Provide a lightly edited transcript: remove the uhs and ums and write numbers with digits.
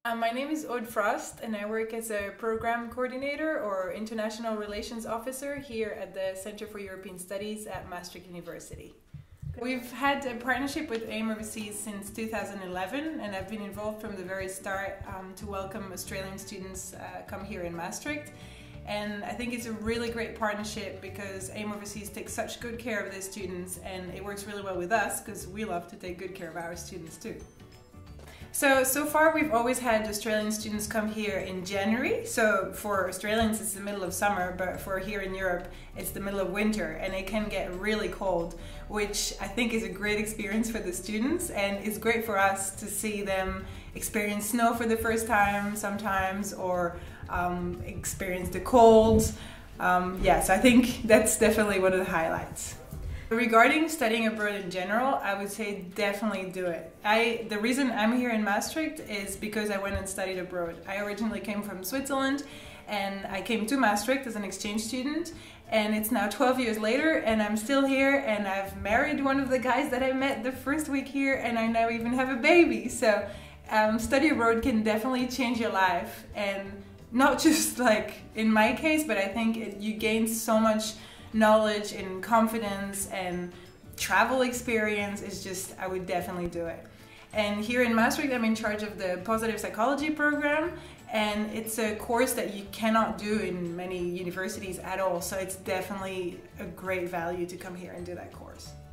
My name is Aude Frost and I work as a program coordinator or international relations officer here at the Center for European Studies at Maastricht University. We've had a partnership with AIM Overseas since 2011 and I've been involved from the very start to welcome Australian students come here in Maastricht. And I think it's a really great partnership because AIM Overseas takes such good care of their students, and it works really well with us because we love to take good care of our students too. So far we've always had Australian students come here in January. So for Australians it's the middle of summer, but for here in Europe it's the middle of winter and it can get really cold, which I think is a great experience for the students, and it's great for us to see them experience snow for the first time sometimes, or experience the cold. So I think that's definitely one of the highlights. Regarding studying abroad in general, I would say definitely do it. The reason I'm here in Maastricht is because I went and studied abroad. I originally came from Switzerland and I came to Maastricht as an exchange student, and it's now 12 years later and I'm still here, and I've married one of the guys that I met the first week here, and I now even have a baby. So study abroad can definitely change your life, and not just like in my case, but I think you gain so much knowledge and confidence, and travel experience is just, I would definitely do it. And here in Maastricht I'm in charge of the positive psychology program, and it's a course that you cannot do in many universities at all, so it's definitely a great value to come here and do that course.